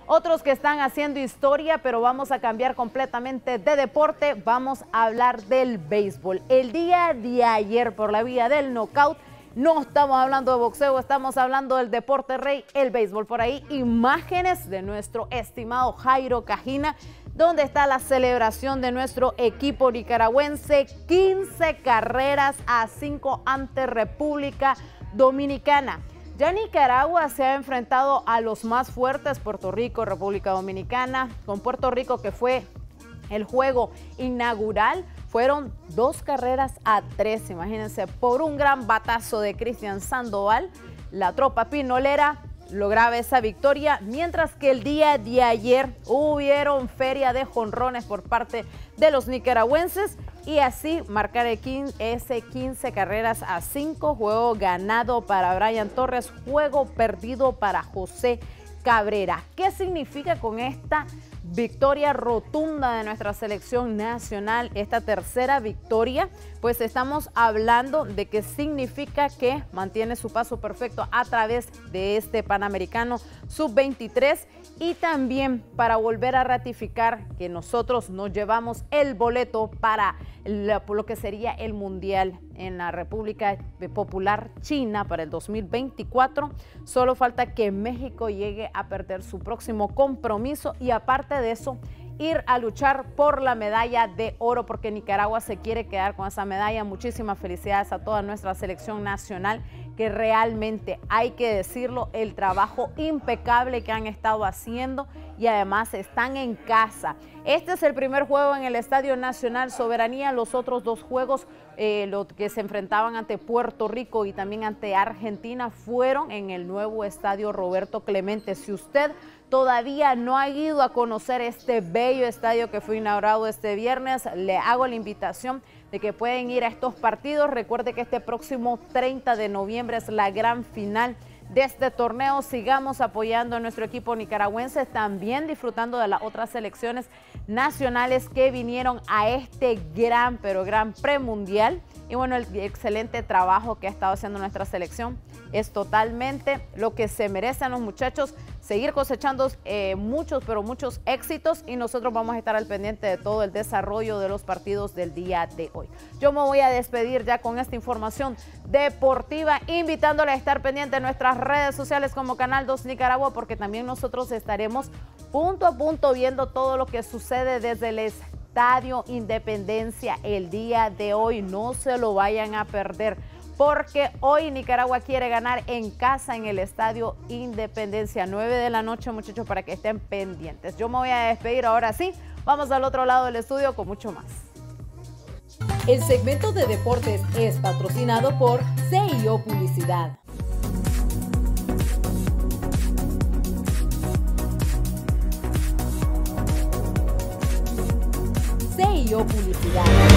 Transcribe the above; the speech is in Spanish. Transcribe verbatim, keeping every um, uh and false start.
Otros que están haciendo historia, pero vamos a cambiar completamente de deporte. Vamos a hablar del béisbol. El día de ayer, por la vía del knockout, no estamos hablando de boxeo, estamos hablando del deporte rey, el béisbol. Por ahí, imágenes de nuestro estimado Jairo Cajina, donde está la celebración de nuestro equipo nicaragüense. quince carreras a cinco ante República Dominicana. Ya Nicaragua se ha enfrentado a los más fuertes, Puerto Rico, República Dominicana. Con Puerto Rico, que fue el juego inaugural, fueron dos carreras a tres, imagínense, por un gran batazo de Cristian Sandoval. La tropa pinolera lograba esa victoria, mientras que el día de ayer hubieron feria de jonrones por parte de los nicaragüenses y así marcar ese quince carreras a cinco, juego ganado para Brian Torres, juego perdido para José Cabrera. ¿Qué significa con esta victoria rotunda de nuestra selección nacional, esta tercera victoria? Pues estamos hablando de que significa que mantiene su paso perfecto a través de este Panamericano sub veintitrés y también para volver a ratificar que nosotros nos llevamos el boleto para lo que sería el Mundial en la República Popular China para el dos mil veinticuatro. Solo falta que México llegue a perder su próximo compromiso y aparte de eso, ir a luchar por la medalla de oro, porque Nicaragua se quiere quedar con esa medalla. Muchísimas felicidades a toda nuestra selección nacional, que realmente, hay que decirlo, el trabajo impecable que han estado haciendo y además están en casa. Este es el primer juego en el Estadio Nacional Soberanía. Los otros dos juegos, eh, los que se enfrentaban ante Puerto Rico y también ante Argentina, fueron en el nuevo Estadio Roberto Clemente. Si usted todavía no ha ido a conocer este bello estadio que fue inaugurado este viernes, le hago la invitación de que pueden ir a estos partidos. Recuerde que este próximo treinta de noviembre es la gran final de este torneo. Sigamos apoyando a nuestro equipo nicaragüense, también disfrutando de las otras selecciones nacionales que vinieron a este gran, pero gran premundial. Y bueno, el excelente trabajo que ha estado haciendo nuestra selección es totalmente lo que se merecen los muchachos. Seguir cosechando eh, muchos, pero muchos éxitos, y nosotros vamos a estar al pendiente de todo el desarrollo de los partidos del día de hoy. Yo me voy a despedir ya con esta información deportiva, invitándole a estar pendiente de nuestras redes sociales como Canal dos Nicaragua, porque también nosotros estaremos punto a punto viendo todo lo que sucede desde el Estadio Independencia el día de hoy. No se lo vayan a perder, porque hoy Nicaragua quiere ganar en casa en el Estadio Independencia, nueve de la noche, muchachos, para que estén pendientes. Yo me voy a despedir ahora sí. Vamos al otro lado del estudio con mucho más. El segmento de deportes es patrocinado por C I O Publicidad. C I O Publicidad.